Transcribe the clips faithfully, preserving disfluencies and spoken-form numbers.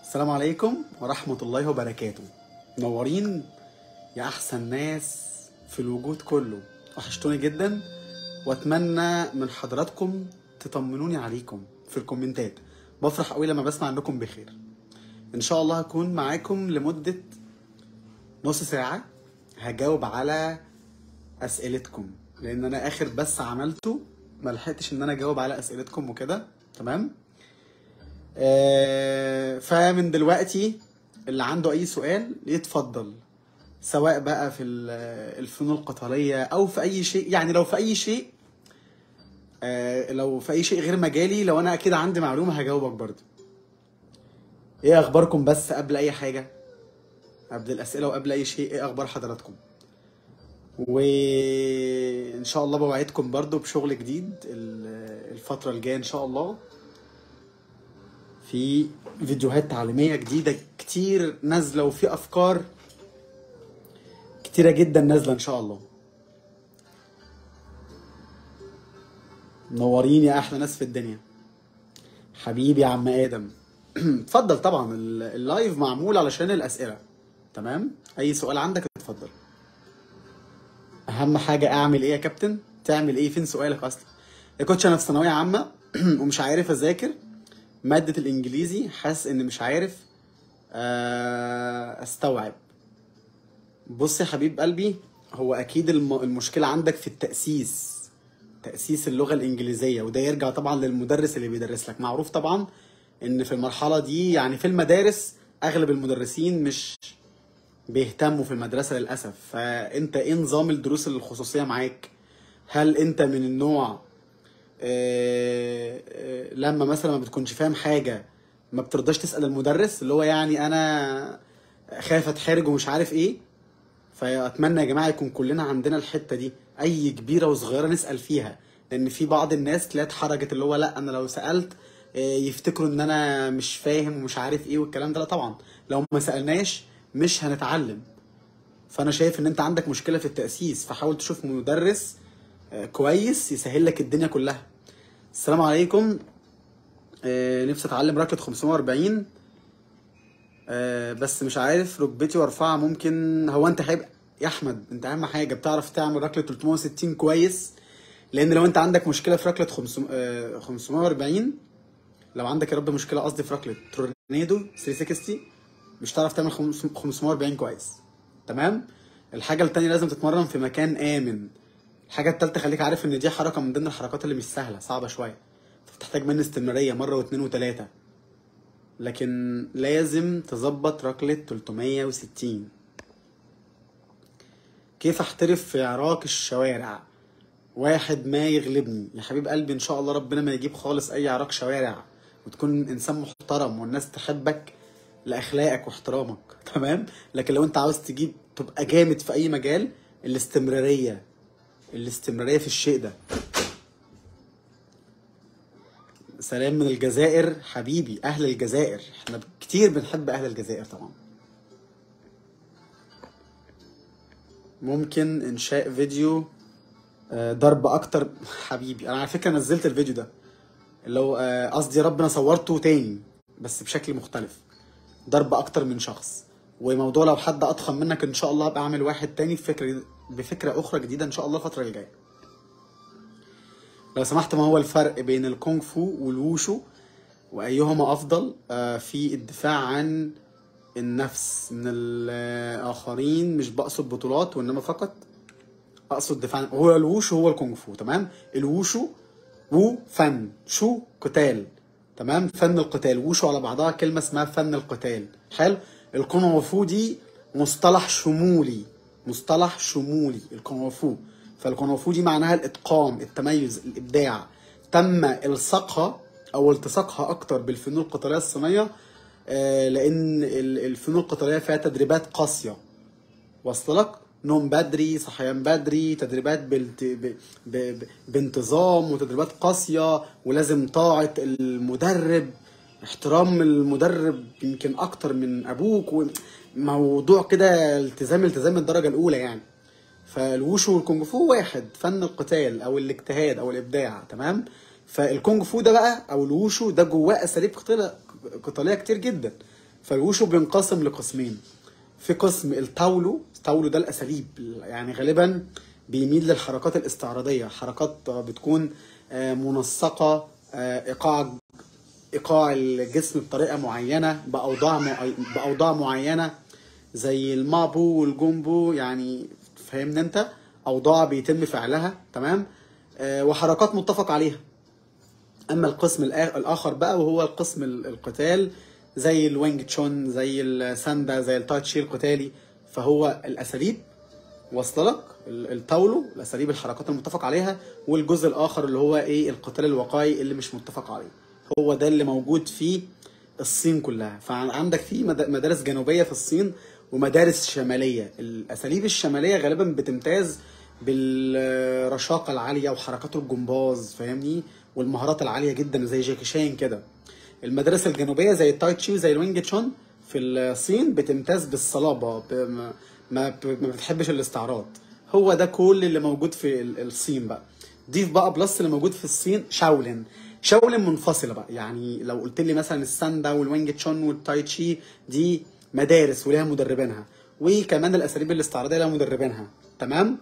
السلام عليكم ورحمة الله وبركاته. منورين يا أحسن ناس في الوجود كله، وحشتوني جدا، وأتمنى من حضراتكم تطمنوني عليكم في الكومنتات. بفرح قوي لما بسمع انكم بخير. ان شاء الله هكون معاكم لمدة نص ساعة، هجاوب على اسئلتكم، لان انا اخر بس عملته ما لحقتش ان انا اجاوب على اسئلتكم وكده. تمام. آه فمن دلوقتي اللي عنده اي سؤال يتفضل، سواء بقى في الفنون القتالية او في اي شيء. يعني لو في اي شيء آه لو في اي شيء غير مجالي، لو انا اكيد عندي معلومة هجاوبك برضو. ايه اخباركم؟ بس قبل اي حاجة، قبل الاسئلة وقبل اي شيء، ايه اخبار حضراتكم؟ وان شاء الله بوعدكم برضو بشغل جديد الفترة الجاية ان شاء الله، في فيديوهات تعليمية جديدة كتير نازلة، وفي افكار كتيرة جدا نازلة ان شاء الله. منورين يا احلى ناس في الدنيا. حبيبي يا عم ادم. اتفضل. طبعا اللايف معمول علشان الاسئلة. تمام. اي سؤال عندك اتفضل. اهم حاجة اعمل ايه يا كابتن؟ تعمل ايه؟ فين سؤالك اصلا؟ يا كوتش انا في ثانوية عامة ومش عارف اذاكر مادة الانجليزي، حاسس ان مش عارف استوعب. بص يا حبيب قلبي، هو اكيد المشكلة عندك في التأسيس، تأسيس اللغة الانجليزية، وده يرجع طبعا للمدرس اللي بيدرس لك. معروف طبعا ان في المرحلة دي، يعني في المدارس، اغلب المدرسين مش بيهتموا في المدرسة للأسف. فانت ايه نظام الدروس الخصوصية معاك؟ هل انت من النوع آه آه لما مثلا ما بتكونش فاهم حاجة ما بترضاش تسأل المدرس، اللي هو يعني انا خايف اتحرج ومش عارف ايه؟ فاتمنى يا جماعة يكون كلنا عندنا الحتة دي، اي كبيرة وصغيرة نسأل فيها، لان في بعض الناس تلاقيها اتحرجت، اللي هو لا انا لو سألت آه يفتكروا ان انا مش فاهم ومش عارف ايه والكلام ده. لا طبعا، لو ما سألناش مش هنتعلم. فانا شايف ان انت عندك مشكلة في التأسيس، فحاول تشوف مدرس كويس يسهل لك الدنيا كلها. السلام عليكم. آه نفسي اتعلم ركلة خمسمية واربعين، آه بس مش عارف ركبتي وارفعها. ممكن هو انت حيبقى يا احمد، انت اهم حاجة بتعرف تعمل ركلة تلتمية وستين كويس، لان لو انت عندك مشكلة في ركلة خمسمية واربعين، لو عندك يا رب مشكلة قصدي في ركلة تورنيدو تلتمية وستين، مش هتعرف تعمل خمسمية واربعين كويس. تمام. الحاجة التانية لازم تتمرن في مكان آمن. الحاجة التالتة خليك عارف ان دي حركة من ضمن الحركات اللي مش سهلة، صعبة شوية، بتحتاج مني استمرارية مرة واثنين وثلاثة، لكن لازم تظبط ركلة تلتمية وستين. كيف احترف في عراك الشوارع؟ واحد ما يغلبني يا حبيب قلبي. ان شاء الله ربنا ما يجيب خالص اي عراك شوارع، وتكون انسان محترم والناس تحبك لاخلاقك واحترامك. تمام. لكن لو انت عاوز تجيب تبقى جامد في اي مجال، الاستمرارية، الاستمرارية في الشيء ده. سلام من الجزائر حبيبي، اهل الجزائر، احنا كتير بنحب اهل الجزائر طبعا. ممكن انشاء فيديو ضرب اكتر حبيبي. انا على فكرة نزلت الفيديو ده، اللي هو قصدي ربنا صورته تاني بس بشكل مختلف، ضرب اكتر من شخص. وموضوع لو حد اضخم منك ان شاء الله ابقى اعمل واحد تاني بفكرة بفكرة اخرى جديدة ان شاء الله الفترة اللي جاية. لو سمحت، ما هو الفرق بين الكونغ فو والووشو، وايهما افضل في الدفاع عن النفس من الاخرين؟ مش بقصد بطولات وانما فقط اقصد دفاع. هو الووشو هو الكونغ فو. تمام. الووشو وو فن، شو قتال. تمام. فن القتال. ووشو على بعضها كلمة اسمها فن القتال. حلو. الكونغ فو دي مصطلح شمولي، مصطلح شمولي الكونغ فو. فالكونغ فو دي معناها الاتقان، التميز، الابداع. تم الصاقها او التصاقها اكتر بالفنون القتاليه الصينيه، آه لان الفنون القتاليه فيها تدريبات قاسيه، واصل لك؟ نوم بدري، صحيان بدري، تدريبات بالت... ب... ب... بانتظام، وتدريبات قاسيه، ولازم طاعه المدرب، احترام المدرب يمكن اكتر من ابوك، وموضوع كده التزام التزام الدرجه الاولى يعني. فالووشو والكونغ فو واحد، فن القتال او الاجتهاد او الابداع. تمام. فالكونغ فو ده بقى او الووشو ده جواه اساليب قتاليه كتير جدا، فالوشو بينقسم لقسمين. في قسم التاولو، التاولو ده الاساليب، يعني غالبا بيميل للحركات الاستعراضيه، حركات بتكون منسقه، ايقاع ايقاع الجسم بطريقه معينه، باوضاع مع... باوضاع معينه، زي المابو والجومبو، يعني فاهمني انت، اوضاع بيتم فعلها، تمام، وحركات متفق عليها. اما القسم الاخر بقى وهو القسم القتال، زي الوينج تشون، زي الساندا، زي التايتشي القتالي، فهو الاساليب واصله لك، التاولو الاساليب الحركات المتفق عليها، والجزء الاخر اللي هو ايه القتال الوقائي اللي مش متفق عليه. هو ده اللي موجود في الصين كلها. فعندك في مدارس جنوبيه في الصين ومدارس شماليه. الاساليب الشماليه غالبا بتمتاز بالرشاقه العاليه وحركات الجمباز، فاهمني، والمهارات العاليه جدا زي جاكي شان كده. المدارس الجنوبيه زي التاي تشي وزي الوينج تشون في الصين بتمتاز بالصلابه، ما ما بتحبش الاستعراض. هو ده كل اللي موجود في الصين بقى. ضيف بقى بلس اللي موجود في الصين شاولين. شاولين منفصله بقى، يعني لو قلت لي مثلا الساندا والوينج تشون والتاي تشي دي مدارس وليها مدربينها، وكمان الاساليب الاستعراضيه لها مدربينها، تمام.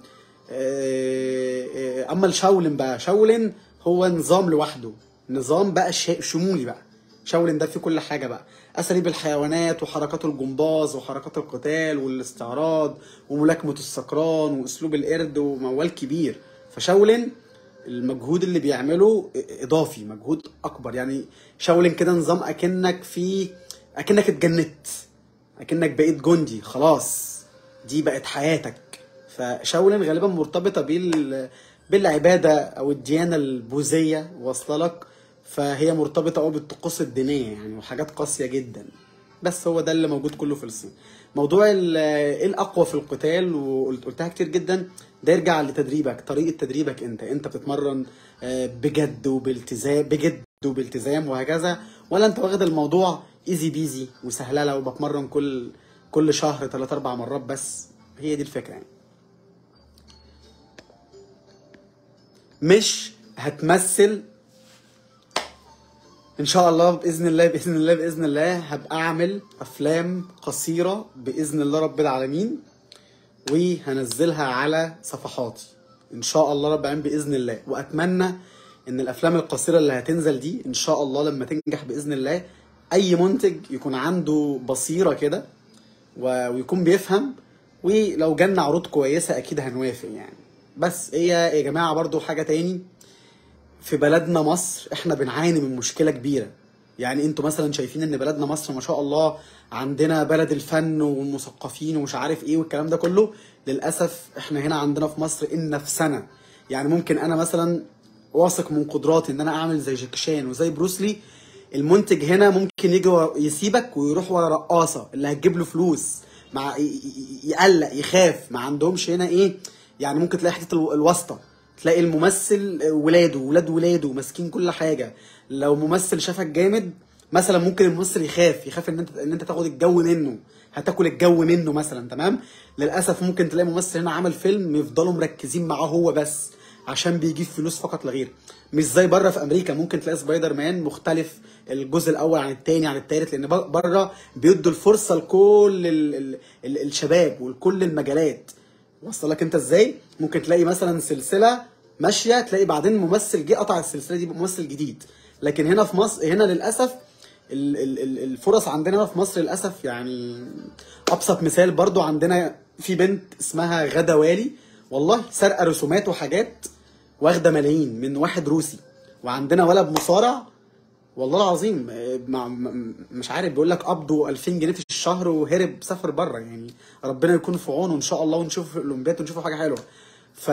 اما الشاولين بقى، شاولين هو نظام لوحده، نظام بقى شمولي بقى. شاولين ده فيه كل حاجه بقى، اساليب الحيوانات وحركات الجمباز وحركات القتال والاستعراض وملاكمه السكران واسلوب القرد وموال كبير. فشاولين المجهود اللي بيعمله اضافي، مجهود اكبر. يعني شاولين كده نظام اكنك في اكنك اتجنت، اكنك بقيت جندي خلاص، دي بقت حياتك. فشاولين غالبا مرتبطه بال بالعباده او الديانه البوذيه، واصله لك، فهي مرتبطه قوي بالطقوس الدينيه يعني، وحاجات قاسيه جدا. بس هو ده اللي موجود كله في الصين. موضوع ايه الاقوى في القتال وقلتها كتير جدا، ده يرجع لتدريبك، طريقه تدريبك انت انت بتتمرن بجد وبالتزام، بجد وبالتزام وهكذا، ولا انت واخد الموضوع ايزي بيزي وسهلله وبتمرن كل كل شهر ثلاث اربع مرات بس. هي دي الفكره يعني. مش هتمثل ان شاء الله، باذن الله باذن الله باذن الله هبقى اعمل افلام قصيره باذن الله رب العالمين، وهنزلها على صفحاتي ان شاء الله رب العالمين باذن الله. واتمنى ان الافلام القصيره اللي هتنزل دي ان شاء الله لما تنجح باذن الله، اي منتج يكون عنده بصيره كده ويكون بيفهم، ولو جالنا عروض كويسه اكيد هنوافق يعني. بس هي يا جماعه برضو حاجه تاني، في بلدنا مصر احنا بنعاني من مشكله كبيره. يعني انتوا مثلا شايفين ان بلدنا مصر ما شاء الله عندنا بلد الفن والمثقفين ومش عارف ايه والكلام ده كله. للاسف احنا هنا عندنا في مصر ان نفسنا، يعني ممكن انا مثلا واثق من قدراتي ان انا اعمل زي جاكي شان وزي بروسلي، المنتج هنا ممكن يجي يسيبك ويروح ورا رقاصه اللي هتجيب له فلوس، مع يقلق يخاف. ما عندهمش هنا ايه يعني، ممكن تلاقي حته الواسطه، تلاقي الممثل ولاده ولاد ولاده ماسكين كل حاجه. لو ممثل شافك جامد مثلا ممكن الممثل يخاف يخاف ان انت ان انت تاخد الجو منه، هتاكل الجو منه مثلا، تمام. للاسف ممكن تلاقي ممثل هنا عمل فيلم يفضلوا مركزين معاه هو بس عشان بيجيب فلوس فقط لا غير. مش زي بره في امريكا، ممكن تلاقي سبايدر مان مختلف الجزء الاول عن الثاني عن الثالث، لان بره بيدوا الفرصه لكل ال ال ال الشباب ولكل المجالات. وصل لك انت ازاي؟ ممكن تلاقي مثلا سلسله ماشيه، تلاقي بعدين ممثل جه قطع السلسله دي بممثل جديد. لكن هنا في مصر، هنا للاسف الفرص عندنا في مصر للاسف يعني. ابسط مثال برضو، عندنا في بنت اسمها غادة والي، والله سرقه رسومات وحاجات واخده ملايين من واحد روسي. وعندنا ولد مصارع والله العظيم مش عارف، بيقول لك قبضه ألفين جنيه في الشهر وهرب سافر بره. يعني ربنا يكون في عونه ان شاء الله، ونشوف الاولمبياد ونشوف حاجه حلوه. ف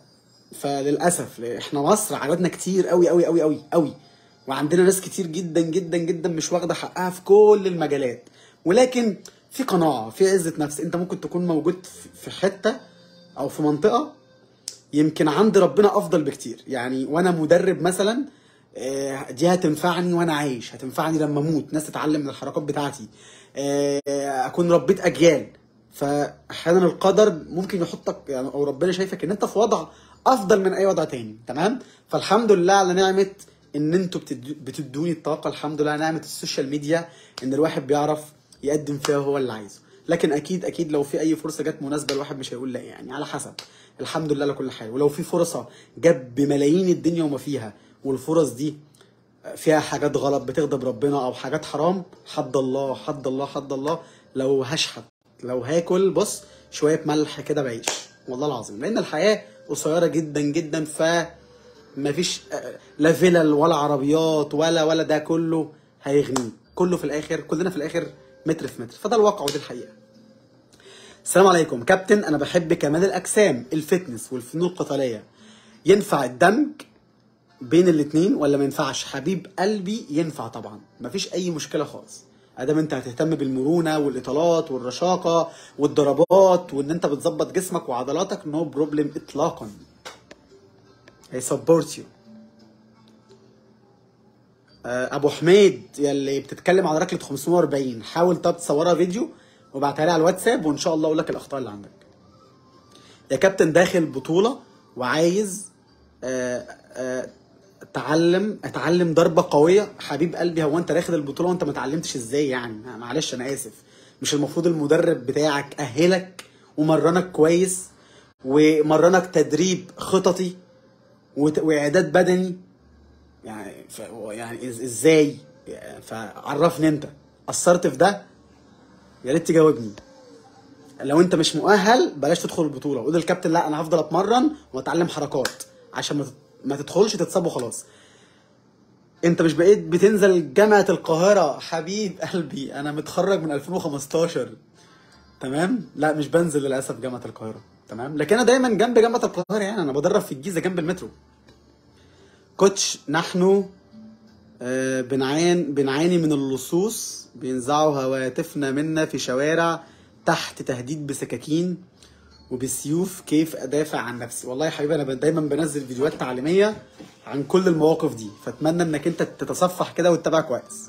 فللاسف احنا مصر عددنا كتير قوي قوي قوي قوي قوي، وعندنا ناس كتير جدا جدا جدا مش واخده حقها في كل المجالات. ولكن في قناعه، في عزه نفس. انت ممكن تكون موجود في حته او في منطقه يمكن عند ربنا افضل بكتير. يعني وانا مدرب مثلا، دي هتنفعني وانا عايش، هتنفعني لما اموت، ناس تتعلم من الحركات بتاعتي، اكون ربيت اجيال. فاحيانا القدر ممكن يحطك يعني، او ربنا شايفك ان انت في وضع افضل من اي وضع تاني، تمام. فالحمد لله على نعمه ان انتوا بتدوني الطاقه، الحمد لله على نعمه السوشيال ميديا، ان الواحد بيعرف يقدم فيها هو اللي عايزه. لكن اكيد اكيد لو في اي فرصه جت مناسبه الواحد مش هيقول لا، يعني على حسب. الحمد لله لكل حال. ولو في فرصه جت بملايين الدنيا وما فيها، والفرص دي فيها حاجات غلط بتغضب ربنا او حاجات حرام، حد الله حد الله حد الله. لو هشحت، لو هاكل بص شويه ملح كده بعيش والله العظيم، لان الحياه قصيره جدا جدا. ف مفيش لا فيلل ولا عربيات ولا ولا ده كله هيغني. كله في الاخر، كلنا في الاخر متر في متر. فده الواقع ودي الحقيقه. السلام عليكم كابتن، انا بحب كمال الاجسام، الفتنس والفنون القتاليه، ينفع الدمج بين الاتنين ولا ما ينفعش؟ حبيب قلبي ينفع طبعا، مفيش اي مشكله خالص. ادام انت هتهتم بالمرونه والاطالات والرشاقه والضربات وان انت بتظبط جسمك وعضلاتك، نو no بروبلم اطلاقا. I support you. ابو حميد يلي بتتكلم على ركله خمسمية واربعين، حاول طب تصورها فيديو وابعتها لي على الواتساب وان شاء الله اقول لك الاخطاء اللي عندك. يا كابتن داخل بطوله وعايز آآ آآ اتعلم اتعلم ضربه قويه. حبيب قلبي، هو انت داخل البطوله وانت ما اتعلمتش ازاي يعني؟ معلش انا اسف. مش المفروض المدرب بتاعك اهلك ومرنك كويس ومرنك تدريب خططي واعداد بدني؟ يعني ف... يعني ازاي؟ فعرفني انت قصرت في ده، يا ريت تجاوبني. لو انت مش مؤهل بلاش تدخل البطوله، قول للكابتن لا انا هفضل اتمرن واتعلم حركات عشان ما ما تدخلش تتصاب وخلاص. انت مش بقيت بتنزل جامعه القاهره؟ حبيب قلبي انا متخرج من الفين وخمستاشر تمام. لا مش بنزل للاسف جامعه القاهره تمام، لكن انا دايما جنب جامعه القاهره، يعني انا بدرب في الجيزه جنب المترو. كوتش نحن آه بنعان بنعاني من اللصوص، بينزعوا هواتفنا منا في شوارع تحت تهديد بسكاكين وبسيوف، كيف ادافع عن نفسي؟ والله يا حبيبي انا دايما بنزل فيديوهات تعليميه عن كل المواقف دي، فاتمنى انك انت تتصفح كده وتتابع كويس.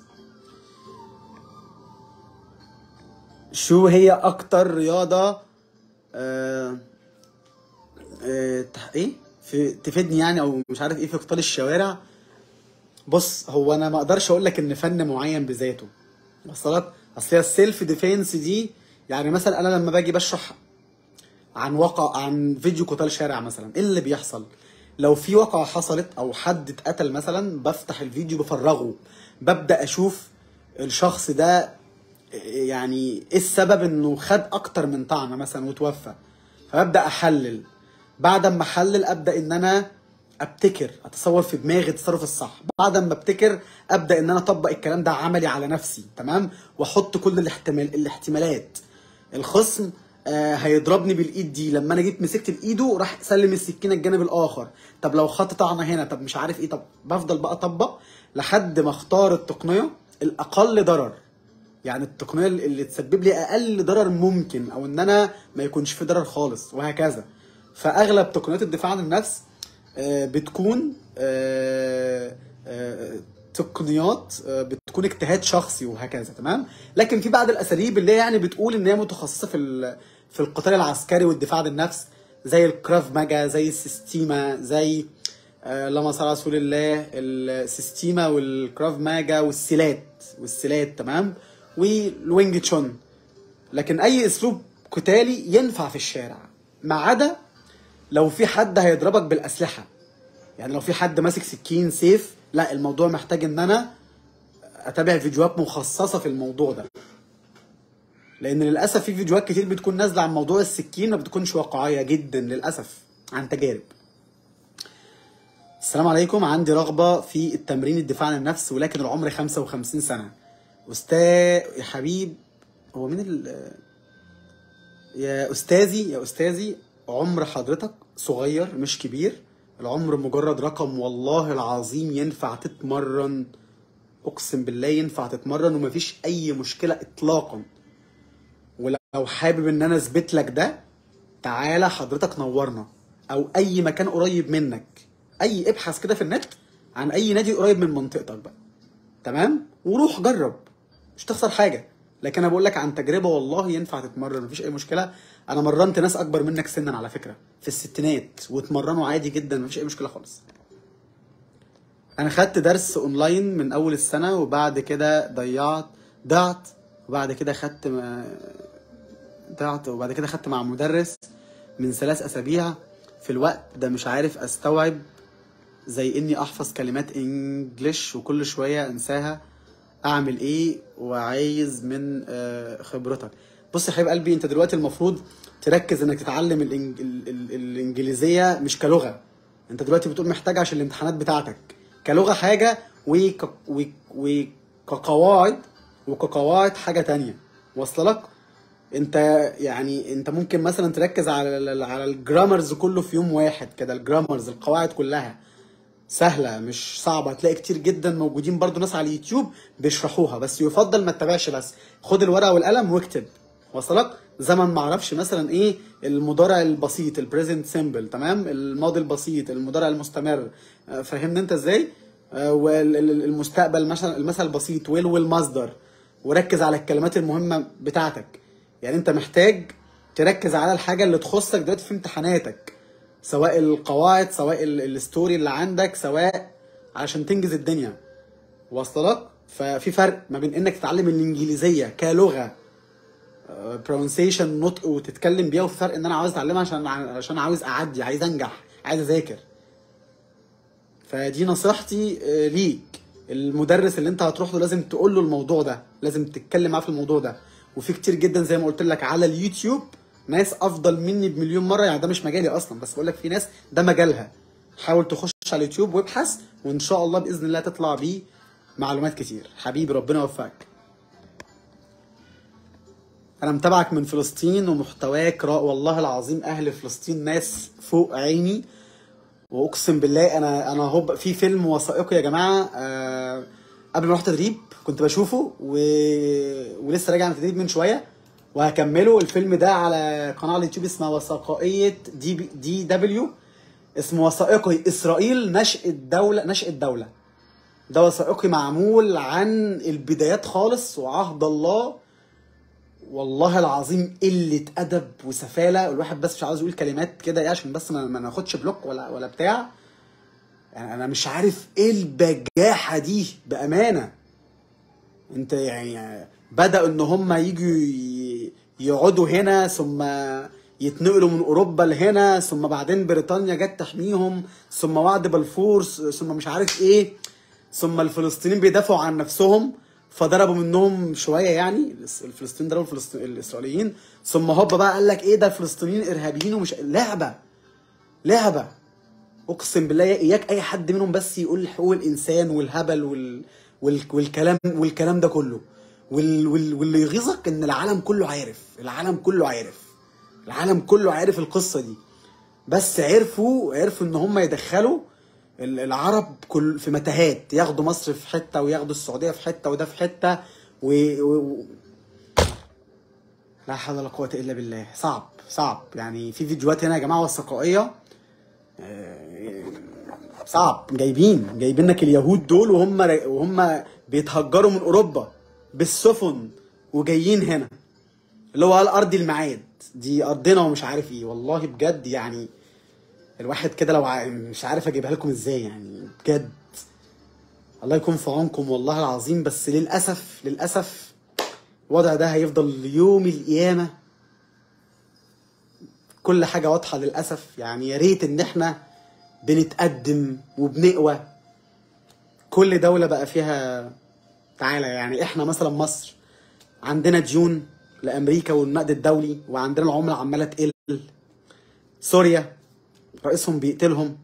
شو هي اكتر رياضه آه آه ايه في تفيدني يعني او مش عارف ايه في قتال الشوارع؟ بص هو انا ما اقدرش اقول لك ان فن معين بذاته، وصلت؟ اصل هي السيلف ديفense دي، يعني مثلا انا لما باجي بشرح عن واقع، عن فيديو قتال شارع مثلا، ايه اللي بيحصل؟ لو في واقعة حصلت او حد اتقتل مثلا، بفتح الفيديو بفرغه، ببدأ اشوف الشخص ده يعني ايه السبب انه خد اكتر من طعنة مثلا وتوفى، فببدأ احلل. بعد ما احلل ابدأ ان انا ابتكر، اتصور في دماغي التصرف الصح. بعد ما ابتكر ابدأ ان انا اطبق الكلام ده عملي على نفسي تمام، واحط كل الاحتمال الاحتمالات. الخصم آه هيضربني بالايد دي، لما انا جيت مسكت بايده راح سلم السكينه الجانب الاخر، طب لو خدت طعنه هنا، طب مش عارف ايه، طب بفضل بقى اطبق لحد ما اختار التقنيه الاقل ضرر، يعني التقنيه اللي تسبب لي اقل ضرر ممكن، او ان انا ما يكونش في ضرر خالص، وهكذا. فاغلب تقنيات الدفاع عن النفس آه بتكون آه آه تقنيات بتكون اجتهاد شخصي وهكذا تمام. لكن في بعض الاساليب اللي هي يعني بتقول ان هي متخصصه في في القتال العسكري والدفاع عن النفس، زي الكراف ماجا، زي السيستيما، زي آه اللهم صل على رسول الله، السيستيما والكراف ماجا والسيلات والسيلات تمام، والوينج تشون. لكن اي اسلوب قتالي ينفع في الشارع، ما عدا لو في حد هيضربك بالاسلحه، يعني لو في حد ماسك سكين سيف، لا الموضوع محتاج ان انا اتابع فيديوهات مخصصه في الموضوع ده، لان للاسف في فيديوهات كتير بتكون نازله عن موضوع السكين ما بتكونش واقعيه جدا للاسف عن تجارب. السلام عليكم، عندي رغبه في التمرين الدفاع عن النفس ولكن العمر خمسة وخمسين سنه. استاذ يا حبيب، هو مين ال... يا استاذي يا استاذي عمر حضرتك صغير مش كبير، العمر مجرد رقم، والله العظيم ينفع تتمرن، اقسم بالله ينفع تتمرن ومفيش اي مشكله اطلاقا. ولو حابب ان انا اثبت لك ده، تعالى حضرتك نورنا او اي مكان قريب منك، اي ابحث كده في النت عن اي نادي قريب من منطقتك بقى تمام، وروح جرب، مش تخسر حاجه. لكن انا بقول لك عن تجربه، والله ينفع تتمرن مفيش اي مشكله. انا مرنت ناس اكبر منك سنا على فكره في الستينات واتمرنوا عادي جدا مفيش اي مشكله خالص. انا خدت درس اونلاين من اول السنه وبعد كده ضيعت ضعت وبعد كده خدت م- ضعت، وبعد كده خدت مع مدرس من ثلاث اسابيع. في الوقت ده مش عارف استوعب، زي اني احفظ كلمات انجليش وكل شويه انساها. اعمل ايه؟ وعايز من آه، خبرتك. بص يا حبيب قلبي، انت دلوقتي المفروض تركز انك تتعلم الإنج... ال... ال... الانجليزيه مش كلغه. انت دلوقتي بتقول محتاج عشان الامتحانات بتاعتك. كلغه حاجه، وك... وك... وكقواعد وكقواعد حاجه تانية. واصله لك؟ انت يعني انت ممكن مثلا تركز على ال- على الجرامرز كله في يوم واحد كده. الجرامرز، القواعد كلها سهله مش صعبه. هتلاقي كتير جدا موجودين برضو ناس على اليوتيوب بيشرحوها، بس يفضل ما تتابعش، بس خد الورقه والقلم واكتب. وصلك؟ زمن ما اعرفش مثلا ايه المضارع البسيط، البريزنت سيمبل، تمام، الماضي البسيط، المضارع المستمر. آه، فهمني انت ازاي؟ آه، والمستقبل مثلا، المثل البسيط، ويل والمصدر. وركز على الكلمات المهمه بتاعتك. يعني انت محتاج تركز على الحاجه اللي تخصك دلوقتي في امتحاناتك، سواء القواعد، سواء ال- الستوري اللي عندك، سواء عشان تنجز الدنيا. واصله لك؟ ففي فرق ما بين انك تتعلم الانجليزيه كلغه، برونسيشن، نطق وتتكلم بيها، وفي فرق ان انا عاوز اتعلمها عشان عشان عاوز اعدي، عايز انجح، عايز اذاكر. فدي نصيحتي آه، ليك. المدرس اللي انت هتروح له لازم تقول له الموضوع ده، لازم تتكلم معاه في الموضوع ده. وفي كتير جدا زي ما قلت لك على اليوتيوب ناس افضل مني بمليون مره. يعني ده مش مجالي اصلا، بس بقول لك في ناس ده مجالها. حاول تخش على اليوتيوب وابحث، وان شاء الله باذن الله تطلع بيه معلومات كتير. حبيبي ربنا يوفقك. انا متابعك من فلسطين، ومحتواك رائع والله العظيم. اهل فلسطين ناس فوق عيني، واقسم بالله انا انا هو في فيلم وثائقي يا جماعه، آه قبل ما اروح تدريب كنت بشوفه و... ولسه راجع من التدريب من شويه، وهكمله. الفيلم ده على قناه على اليوتيوب اسمها وثائقيه دي بي... دي دبليو. اسمه وثائقي اسرائيل نشأة دوله، نشأة دوله. ده وثائقي معمول عن البدايات خالص وعهد الله. والله العظيم قلة أدب وسفالة، الواحد بس مش عاوز يقول كلمات كده ايه عشان بس ما ما ناخدش بلوك ولا ولا بتاع. يعني أنا مش عارف إيه البجاحة دي بأمانة. أنت يعني بدأوا إن هم يجوا ي- يقعدوا هنا، ثم يتنقلوا من أوروبا لهنا، ثم بعدين بريطانيا جت تحميهم، ثم وعد بلفور، ثم مش عارف إيه، ثم الفلسطينيين بيدافعوا عن نفسهم فضربوا منهم شويه. يعني الفلسطينيين ضربوا الفلسطين الاسرائيليين، ثم هوبا بقى قال لك ايه ده الفلسطينيين ارهابيين ومش لعبه. لعبه. اقسم بالله اياك اي حد منهم بس يقول حقوق الانسان والهبل وال... وال... والكلام والكلام ده كله. وال... وال... واللي يغيظك ان العالم كله عارف، العالم كله عارف، العالم كله عارف القصه دي. بس عرفوا عرفوا ان هم يدخلوا ال- العرب كل في متاهات، ياخدوا مصر في حته وياخدوا السعوديه في حته وده في حته و... و... و... لا حول ولا قوه الا بالله. صعب صعب. يعني في فيديوهات هنا يا جماعه وثائقيه آه، صعب. جايبين جايبين لك اليهود دول وهم وهم بيتهجروا من اوروبا بالسفن وجايين هنا، اللي هو قال ارض الميعاد دي ارضنا ومش عارف ايه. والله بجد يعني الواحد كده لو ع... مش عارف اجيبها لكم ازاي يعني بجد. الله يكون في عونكم والله العظيم. بس للاسف للاسف الوضع ده هيفضل ليوم القيامه. كل حاجه واضحه للاسف. يعني يا ريت ان احنا بنتقدم وبنقوى. كل دوله بقى فيها، تعالى يعني احنا مثلا مصر عندنا ديون لامريكا والنقد الدولي، وعندنا العمله عماله تقل. سوريا رئيسهم بيقتلهم.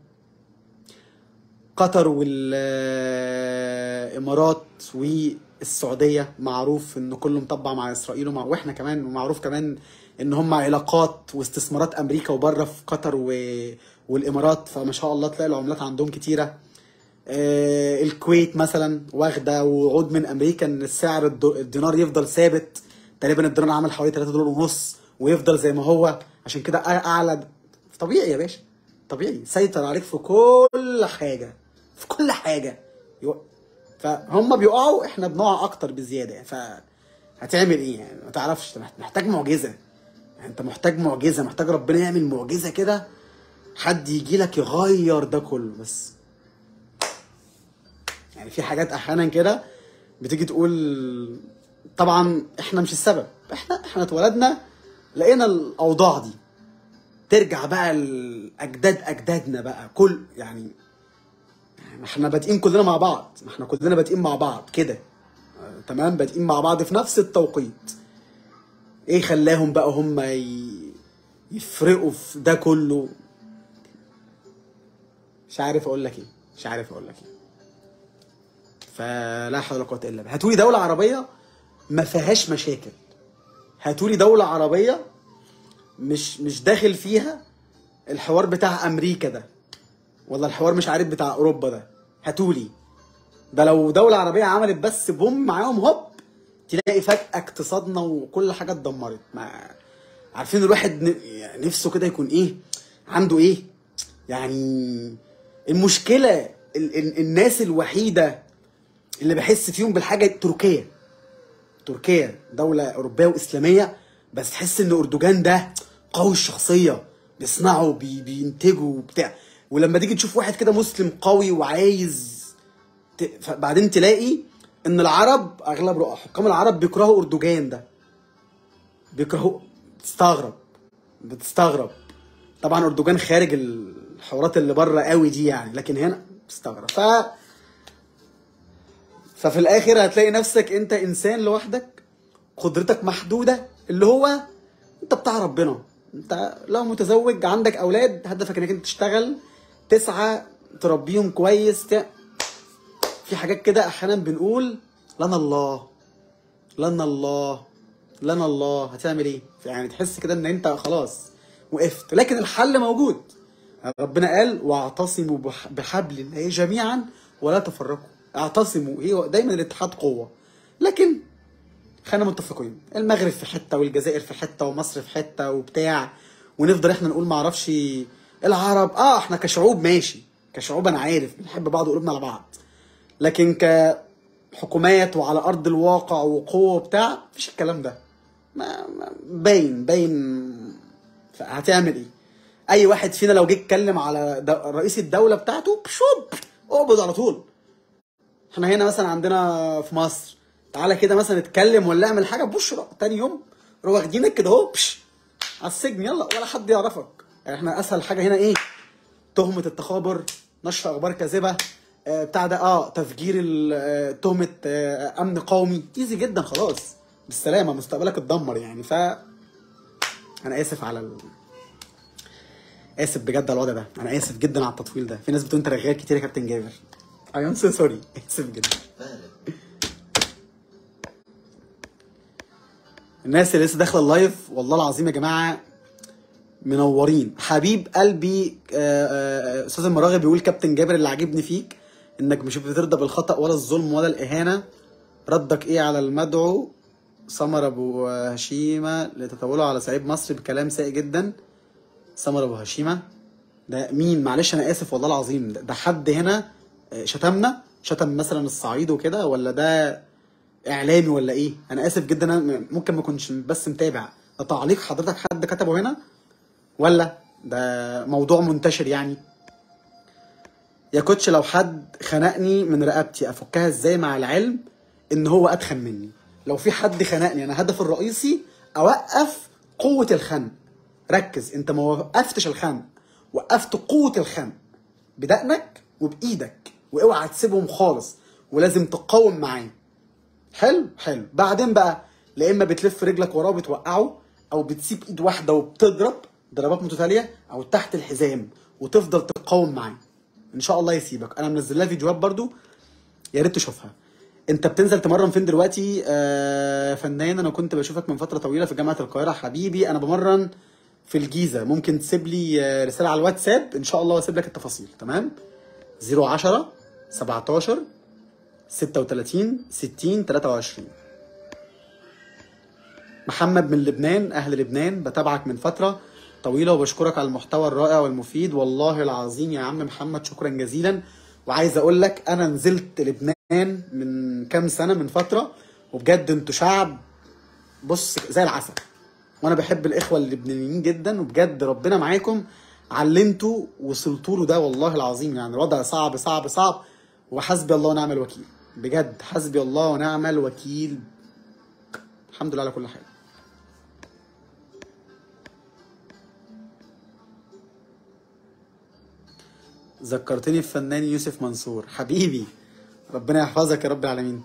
قطر والامارات والسعوديه معروف ان كله مطبع مع اسرائيل ومع واحنا كمان، ومعروف كمان ان هم علاقات واستثمارات امريكا وبره في قطر و... والامارات. فما شاء الله تلاقي العملات عندهم كتيره. آه الكويت مثلا واخده وعود من امريكا ان السعر الد- الدينار يفضل ثابت. تقريبا الدينار عمل حوالي ثلاثة دولار ونص ويفضل زي ما هو، عشان كده اعلى. طبيعي يا باشا، طبيعي. سيطر عليك في كل حاجه، في كل حاجه. يو- فهم بيقعوا، احنا بنقع اكتر بزياده يعني. ف هتعمل ايه يعني؟ ما تعرفش. أنت محتاج معجزه. يعني انت محتاج معجزه، محتاج ربنا يعمل معجزه كده، حد يجي لك يغير ده كله. بس يعني في حاجات احيانا كده بتيجي تقول طبعا احنا مش السبب، احنا احنا اتولدنا لقينا الاوضاع دي. ترجع بقى لاجداد اجدادنا بقى كل يعني، ما احنا بادئين كلنا مع بعض، ما احنا كلنا بادئين مع بعض كده، آه تمام، بادئين مع بعض في نفس التوقيت. ايه خلاهم بقى هم ي... يفرقوا في ده كله؟ مش عارف اقول لك ايه، مش عارف اقول لك ايه. فلا حول ولا قوه الا بالله. هاتولي دوله عربيه ما فيهاش مشاكل، هاتولي دوله عربيه مش مش داخل فيها الحوار بتاع امريكا ده، ولا الحوار مش عارف بتاع اوروبا ده. هاتولي ده، لو دوله عربيه عملت بس بوم معاهم هوب، تلاقي فجاه اقتصادنا وكل حاجه اتدمرت. ما عارفين الواحد نفسه كده يكون ايه، عنده ايه يعني. المشكله ال ال الناس الوحيده اللي بحس فيهم بالحاجه تركيا. تركيا دوله اوروبيه واسلاميه، بس تحس ان اردوغان ده قوي الشخصيه، بيصنعوا بي بينتجوا وبتاع. ولما تيجي تشوف واحد كده مسلم قوي وعايز ت... بعدين تلاقي ان العرب، اغلب حكام العرب بيكرهوا اردوغان ده، بيكرهوا. بتستغرب بتستغرب طبعا اردوغان خارج الحوارات اللي بره قوي دي يعني، لكن هنا بتستغرب. ف ففي الاخر هتلاقي نفسك انت انسان لوحدك، قدرتك محدوده، اللي هو انت بتاع ربنا. انت لو متزوج عندك اولاد، هدفك انك انت تشتغل، تسعى تربيهم كويس. ت... في حاجات كده احيانا بنقول لنا الله لنا الله لنا الله، هتعمل ايه؟ يعني تحس كده ان انت خلاص وقفت، لكن الحل موجود. ربنا قال واعتصموا بحبل الله جميعا ولا تفرقوا. اعتصموا، ايه دايما الاتحاد قوه. لكن خلينا متفقين، المغرب في حته والجزائر في حته ومصر في حته وبتاع، ونفضل احنا نقول ما اعرفش العرب. اه احنا كشعوب ماشي، كشعوب انا عارف بنحب بعض وقلوبنا على بعض، لكن كحكومات وعلى ارض الواقع وقوه وبتاع مفيش الكلام ده. ما باين باين. هتعمل ايه؟ اي واحد فينا لو جه اتكلم على رئيس الدوله بتاعته بشوب اقبض على طول. احنا هنا مثلا عندنا في مصر، تعالى كده مثلا اتكلم ولا اعمل حاجه بشرى، تاني يوم روح واخدينك كده اهو على السجن، يلا ولا حد يعرفك. يعني احنا اسهل حاجه هنا ايه؟ تهمه التخابر، نشر اخبار كاذبه، آه بتاع ده، اه تفجير آه تهمه آه امن قومي، ايزي جدا، خلاص بالسلامه، مستقبلك اتدمر يعني. ف انا اسف على ال... اسف بجد على الوضع ده، انا اسف جدا على التطويل ده. في ناس بتقول انت رغايات كتير يا كابتن جابر. اي ام سو سوري، اسف جدا. الناس اللي لسه داخله اللايف والله العظيم يا جماعه منورين. حبيب قلبي استاذ المراغب بيقول كابتن جابر اللي عاجبني فيك انك مش بترضى بالخطا ولا الظلم ولا الاهانه. ردك ايه على المدعو سمر ابو هشيمه لتطاوله على صعيد مصر بكلام سيء جدا؟ سمر ابو هشيمه ده مين؟ معلش انا اسف والله العظيم. ده, ده حد هنا شتمنا، شتم مثلا الصعيد وكده، ولا ده اعلامي ولا ايه؟ انا اسف جدا، انا ممكن ما اكونش بس متابع. ده تعليق حضرتك حد كتبه هنا ولا ده موضوع منتشر يعني؟ يا كوتش لو حد خنقني من رقبتي افكها ازاي مع العلم ان هو اتخن مني؟ لو في حد خنقني انا هدف الرئيسي اوقف قوه الخنق. ركز، انت ما وقفتش الخنق، وقفت قوه الخنق بدقنك وبايدك، واوعى تسيبهم خالص، ولازم تقاوم معاه. حلو حلو. بعدين بقى لا اما بتلف رجلك وراه وبتوقعه، او بتسيب ايد واحده وبتضرب ضربات متتاليه، او تحت الحزام وتفضل تقاوم معاه. ان شاء الله يسيبك. انا منزل لها فيديوهات برضو، يا ريت تشوفها. انت بتنزل تمرن فين دلوقتي؟ آه فنان، انا كنت بشوفك من فتره طويله في جامعه القاهره. حبيبي انا بمرن في الجيزه، ممكن تسيب لي رساله على الواتساب ان شاء الله واسيب لك التفاصيل. تمام؟ صفر عشرة سبعتاشر ستة وتلاتين ستين تلاتة وعشرين. محمد من لبنان، اهل لبنان، بتابعك من فتره طويله وبشكرك على المحتوى الرائع والمفيد والله العظيم يا عم محمد، شكرا جزيلا. وعايز اقول لك انا نزلت لبنان من كام سنه، من فتره، وبجد انتوا شعب بص زي العسل، وانا بحب الاخوه اللبنانيين جدا، وبجد ربنا معاكم على اللي انتوا وصلتوا له ده والله العظيم. يعني الوضع صعب صعب صعب، وحسبي الله ونعم الوكيل، بجد حسبي الله ونعم الوكيل الحمد لله على كل حال. ذكرتني بفنان يوسف منصور حبيبي، ربنا يحفظك يا رب العالمين.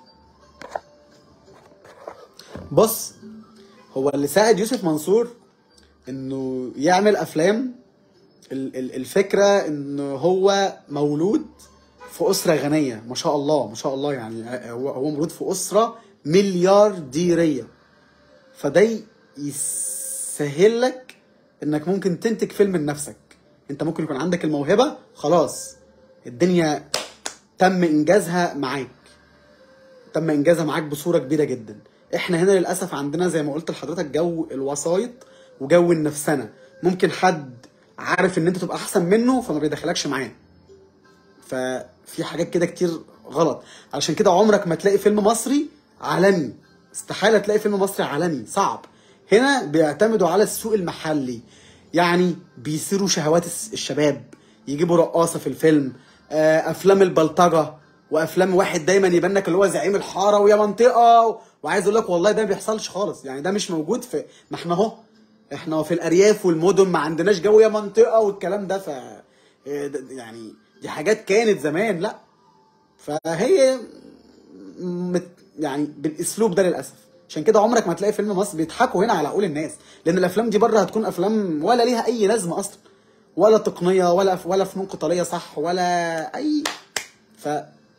بص، هو اللي ساعد يوسف منصور انه يعمل افلام، الفكره انه هو مولود في اسره غنيه ما شاء الله ما شاء الله، يعني هو هو مولود في اسره مليارديريه، فده يسهل لك انك ممكن تنتج فيلم لنفسك. انت ممكن يكون عندك الموهبه، خلاص الدنيا تم انجازها معاك، تم انجازها معاك بصوره كبيره جدا. احنا هنا للاسف عندنا زي ما قلت لحضرتك جو الوسايط وجو النفسنه، ممكن حد عارف ان انت تبقى احسن منه فما بيدخلكش معاه، ففي حاجات كده كتير غلط. علشان كده عمرك ما تلاقي فيلم مصري عالمي، استحاله تلاقي فيلم مصري عالمي، صعب. هنا بيعتمدوا على السوق المحلي، يعني بيثيروا شهوات الشباب، يجيبوا رقاصه في الفيلم، افلام البلطجه، وافلام واحد دايما يبان لك اللي هو زعيم الحاره ويا منطقه، وعايز اقول لك والله ده ما بيحصلش خالص، يعني ده مش موجود في، ما احنا اهو احنا في الارياف والمدن ما عندناش جو يا منطقه والكلام ده، ف يعني دي حاجات كانت زمان، لا فهي مت يعني بالاسلوب ده للاسف. عشان كده عمرك ما تلاقي فيلم مصري بيضحكوا هنا على عقول الناس، لان الافلام دي بره هتكون افلام ولا ليها اي لازمه اصلا، ولا تقنيه ولا ولا فنون قتاليه صح ولا اي، ف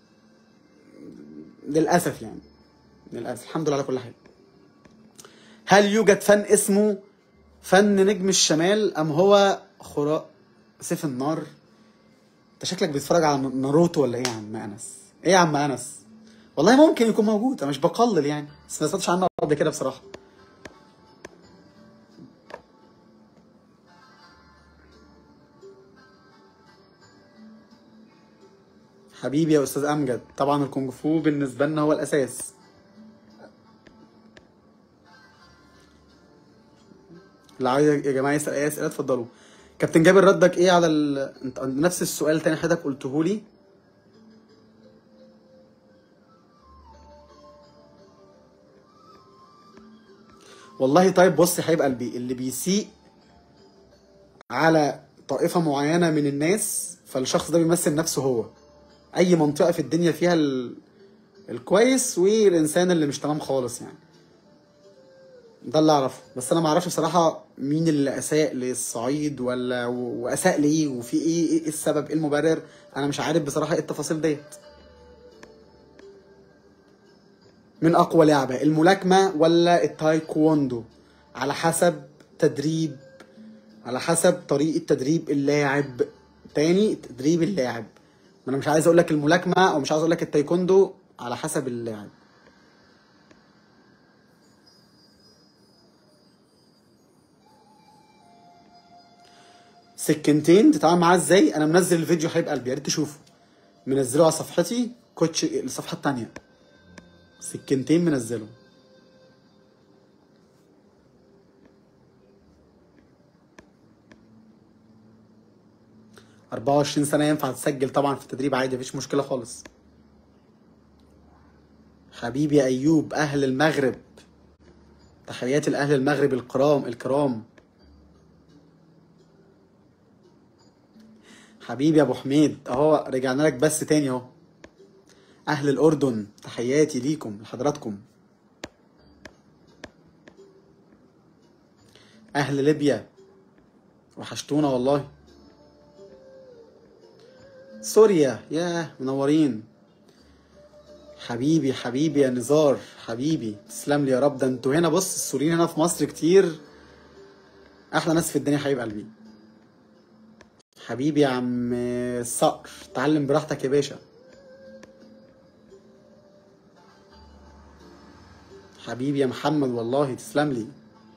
للاسف يعني للاسف. الحمد لله على كل حال. هل يوجد فن اسمه فن نجم الشمال ام هو خراء سيف النار؟ انت شكلك بتتفرج على ناروتو ولا ايه يا عم انس؟ ايه يا عم انس؟ والله ممكن يكون موجود، انا مش بقلل يعني، بس ما سمعتش عنه قبل كده بصراحه. حبيبي يا استاذ امجد، طبعا الكونغ فو بالنسبه لنا هو الاساس. اللي عايز يا جماعه يسال اي اسئله اتفضلوا. كابتن جابر ردك ايه على ال... انت نفس السؤال تاني حضرتك قلته لي. والله طيب بص يا حبيب قلبي، اللي بيسيء على طائفه معينه من الناس فالشخص ده بيمثل نفسه هو. اي منطقه في الدنيا فيها ال... الكويس والانسان اللي مش تمام خالص، يعني ده اللي اعرفه. بس انا ما اعرفش بصراحه مين اللي اساء للصعيد ولا واساء ليه وفي ايه، ايه السبب، ايه المبرر، انا مش عارف بصراحه ايه التفاصيل ديت. من اقوى لعبه الملاكمه ولا التايكوندو؟ على حسب تدريب، على حسب طريقه تدريب اللاعب. تاني، تدريب اللاعب. ما انا مش عايز اقول لك الملاكمه او مش عايز اقول لك التايكوندو، على حسب اللاعب. سكنتين تتعامل معاه ازاي؟ انا منزل الفيديو حبيب قلبي، يا ريت تشوفه، منزله على صفحتي كوتش الصفحه الثانيه، سكنتين منزله. أربعة وعشرين سنه ينفع تسجل طبعا في التدريب عادي، مفيش مشكله خالص. حبيبي يا ايوب، اهل المغرب، تحياتي لاهل المغرب الكرام الكرام. حبيبي يا ابو حميد، اهو رجعنا لك بس تاني اهو. اهل الاردن، تحياتي ليكم لحضراتكم. اهل ليبيا، وحشتونا والله. سوريا، ياه منورين. حبيبي حبيبي يا نزار، حبيبي تسلم لي يا رب. ده انتوا هنا بص، السوريين هنا في مصر كتير، احلى ناس في الدنيا حبيب قلبي. حبيبي يا عم الصقر، اتعلم براحتك يا باشا. حبيبي يا محمد والله تسلم لي.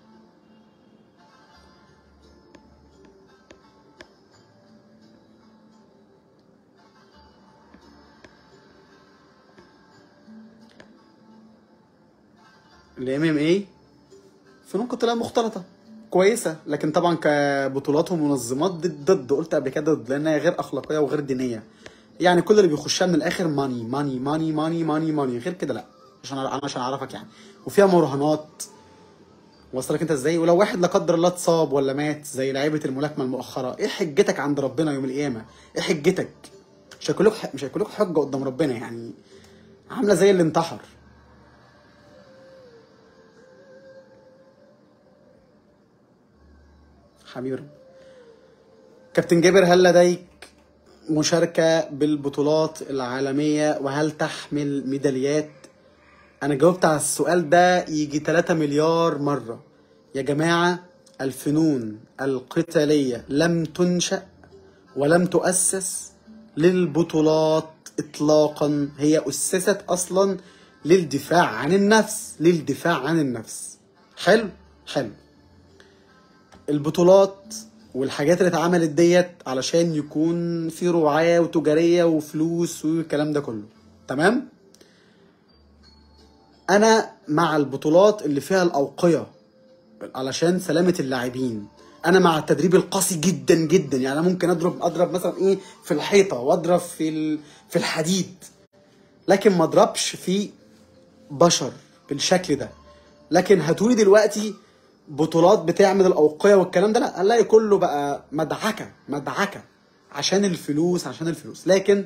الام ام اي فنون قتاليه مختلطه كويسه، لكن طبعا كبطولات ومنظمات ضد ضد قلت قبل كده ضد، لانها غير اخلاقيه وغير دينيه. يعني كل اللي بيخشها من الاخر ماني ماني ماني ماني ماني ماني، غير كده لا. عشان انا عشان اعرفك يعني، وفيها مراهنات. وصلك انت ازاي؟ ولو واحد لا قدر الله اتصاب ولا مات زي لعيبه الملاكمه المؤخره، ايه حجتك عند ربنا يوم القيامه؟ ايه حجتك؟ مش هيكون لك مش هيكون لك حجه قدام ربنا يعني، عامله زي اللي انتحر. حبيبي كابتن جابر، هل لديك مشاركه بالبطولات العالميه وهل تحمل ميداليات؟ انا جاوبت على السؤال ده يجي ثلاثة مليار مره. يا جماعه، الفنون القتاليه لم تنشأ ولم تؤسس للبطولات اطلاقا، هي اسست اصلا للدفاع عن النفس، للدفاع عن النفس. حلو حلو. البطولات والحاجات اللي اتعملت ديت علشان يكون في رعاية وتجارية وفلوس والكلام ده كله، تمام؟ انا مع البطولات اللي فيها الاوقية علشان سلامة اللاعبين. انا مع التدريب القاسي جدا جدا، يعني انا ممكن اضرب اضرب مثلا ايه في الحيطه واضرب في ال... في الحديد، لكن ما اضربش في بشر بالشكل ده. لكن هاتولي دلوقتي بطولات بتعمل الاوقيه والكلام ده، لا، هنلاقي كله بقى مدعكه مدعكه عشان الفلوس عشان الفلوس. لكن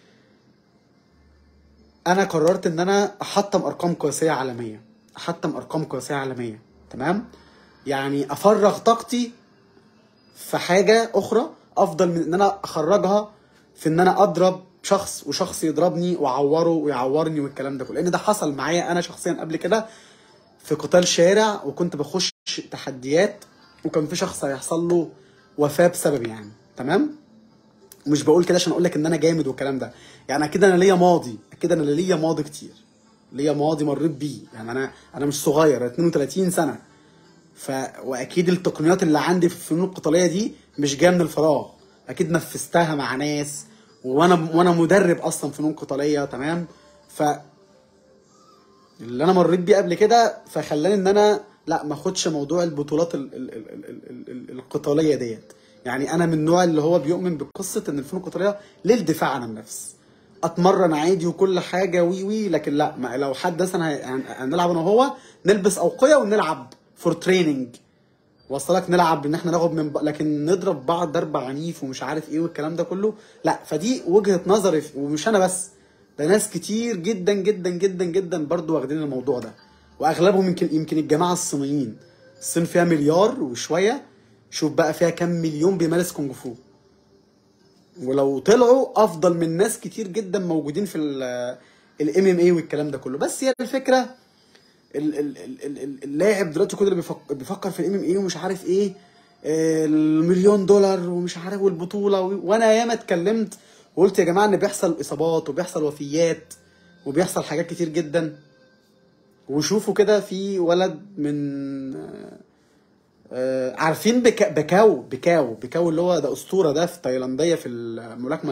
انا قررت ان انا احطم ارقام قياسيه عالميه، احطم ارقام قياسيه عالميه، تمام؟ يعني افرغ طاقتي في حاجه اخرى افضل من ان انا اخرجها في ان انا اضرب شخص وشخص يضربني واعوره ويعورني والكلام ده كله. لان ده حصل معايا انا شخصيا قبل كده في قتال شارع، وكنت بخش تحديات وكان في شخص هيحصل له وفاه بسبب يعني، تمام؟ مش بقول كده عشان اقول لك ان انا جامد والكلام ده، يعني اكيد انا ليا ماضي، اكيد انا ليا ماضي كتير، ليا ماضي مريت بيه. يعني انا انا مش صغير، أنا اتنين وتلاتين سنه. ف واكيد التقنيات اللي عندي في الفنون القتاليه دي مش جايه من الفراغ، اكيد نفذتها مع ناس، وانا وانا مدرب اصلا فنون قتاليه، تمام؟ ف اللي انا مريت بيه قبل كده فخلاني ان انا لا ما اخدش موضوع البطولات ال ال ال ال ال ال القتاليه ديت. يعني انا من النوع اللي هو بيؤمن بقصه ان الفنون القتاليه للدفاع عن النفس. اتمرن عادي وكل حاجه وي وي، لكن لا، ما لو حد مثلا هنلعب انا وهو نلبس اوقيه ونلعب فور تريننج، وصلك؟ نلعب ان احنا ناخد من ب... لكن نضرب بعض ضرب عنيف ومش عارف ايه والكلام ده كله، لا. فدي وجهه نظري، ومش انا بس، ده ناس كتير جدا جدا جدا جدا برضو واخدين الموضوع ده، واغلبهم يمكن يمكن الجماعه الصينيين. الصين فيها مليار وشويه، شوف بقى فيها كام مليون بيمارس كونج فو، ولو طلعوا افضل من ناس كتير جدا موجودين في الام ام اي والكلام ده كله. بس هي الفكره اللاعب دلوقتي كل اللي بيفكر, بيفكر في الام ام اي ومش عارف ايه، المليون دولار ومش عارف والبطوله. وانا ياما اتكلمت وقلت يا جماعه ان بيحصل اصابات وبيحصل وفيات وبيحصل حاجات كتير جدا. وشوفوا كده في ولد من عارفين بكا بكاو بكاو بكاو اللي هو ده اسطوره، ده في تايلانديه في الملاكمه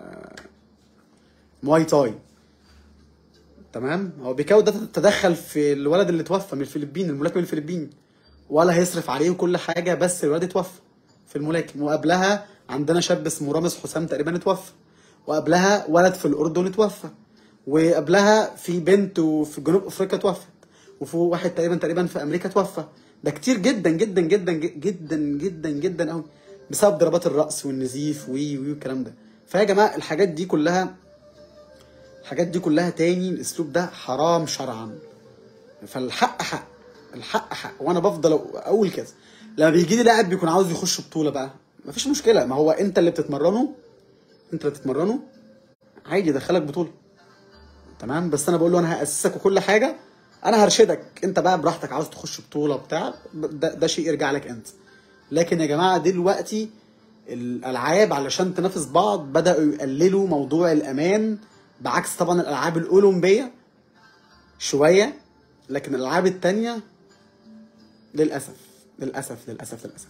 المواي تاي، تمام؟ هو بيكاو ده تدخل في الولد اللي توفى من الفلبين، الملاكم الفلبيني، ولا هيصرف عليه وكل حاجه، بس الولد اتوفى في الملاكم. وقبلها عندنا شاب اسمه رامز حسام تقريبا اتوفى، وقبلها ولد في الاردن اتوفى، وقبلها في بنت في جنوب افريقيا اتوفت، وفي واحد تقريبا تقريبا في امريكا اتوفى. ده كتير جدا جدا جدا جدا جدا جدا قوي بسبب ضربات الراس والنزيف وي وي والكلام ده. فيا جماعه الحاجات دي كلها الحاجات دي كلها تاني، الاسلوب ده حرام شرعا. فالحق حق، الحق حق. وانا بفضل اقول كده لما بيجي لي لاعب بيكون عاوز يخش بطوله بقى، مفيش مشكله، ما هو انت اللي بتتمرنه انت اللي بتتمرنه عادي يدخلك بطوله، تمام؟ بس انا بقول له انا هاسسك وكل حاجه، انا هرشدك، انت بقى براحتك عاوز تخش بطوله بتاع ده, ده شيء يرجع لك انت. لكن يا جماعه دلوقتي الالعاب علشان تنافس بعض بداوا يقللوا موضوع الامان، بعكس طبعا الالعاب الاولمبيه شويه، لكن الالعاب التانيه للاسف للاسف للاسف للاسف.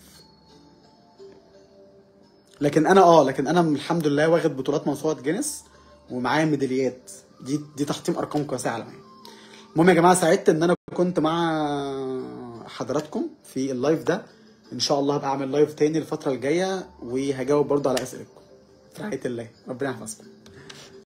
لكن انا اه لكن انا الحمد لله واخد بطولات موسوعه جينيس ومعايا ميداليات، دي دي تحطيم ارقام قياسيه عالميه. المهم يا جماعه سعدت ان انا كنت مع حضراتكم في اللايف ده. ان شاء الله هبقى اعمل لايف تاني الفتره الجايه وهجاوب برضو على اسئلتكم. في رعايه الله، ربنا يحفظكم.